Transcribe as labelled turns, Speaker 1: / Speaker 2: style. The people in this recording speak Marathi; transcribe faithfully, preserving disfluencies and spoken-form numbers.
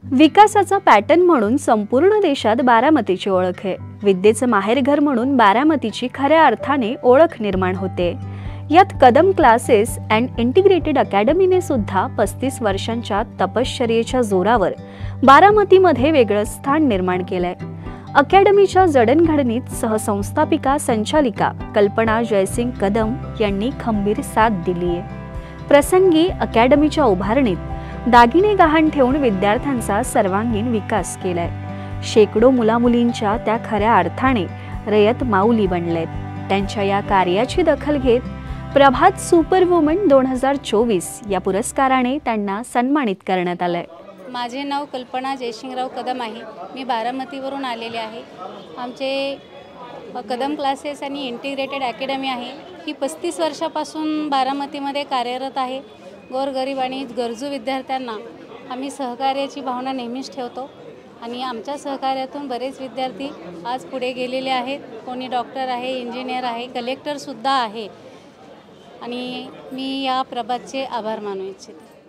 Speaker 1: विकासाचा पॅटर्न म्हणून संपूर्ण देशात बारामतीची ओळख आहे। विद्येचं माहेरघर म्हणून बारामतीची खऱ्या अर्थाने ओळख निर्माण होते। यात कदम क्लासेस अँड इंटिग्रेटेड अकॅडमीने सुद्धा पस्तीस वर्षांच्या तपश्चर्येच्या जोरावर बारामतीमध्ये वेगळं स्थान निर्माण केलंय। अकॅडमीच्या जडणघडणीत सहसंस्थापिका संचालिका कल्पना जयसिंग कदम यांनी खंबीर साथ दिली आहे। प्रसंगी अकॅडमीच्या उभारणीत दागिने गहाण ठेवून विद्यार्थ्यांचा सर्वांगीण विकास केलाय। शेकडो मुलामुलींच्या त्या खऱ्या अर्थाने रयत माऊली बनलेत। त्यांच्या या कार्याची दखल घेत प्रभात सुपर वुमन दोन हजार चोवीस या पुरस्काराने त्यांना सन्मानित करण्यात आलंय।
Speaker 2: माझे नाव कल्पना जयसिंगराव कदम आहे। मी बारामतीवरून आलेले आहे। आमचे कदम क्लासेस आणि इंटिग्रेटेड अकॅडमी आहे। ही पस्तीस वर्षापासून बारामतीमध्ये कार्यरत आहे। गोरगरीब आणि गरजू विद्यार्थ्यांना आम्ही सहकार्याची भावना नेहमीच ठेवतो आणि आमच्या सहकार्यातून बरेच विद्यार्थी आज पुढे गेलेले आहेत। कोणी डॉक्टर आहे, इंजिनियर आहे, कलेक्टरसुद्धा आहे आणि मी या प्रभातचे आभार मानू इच्छिते।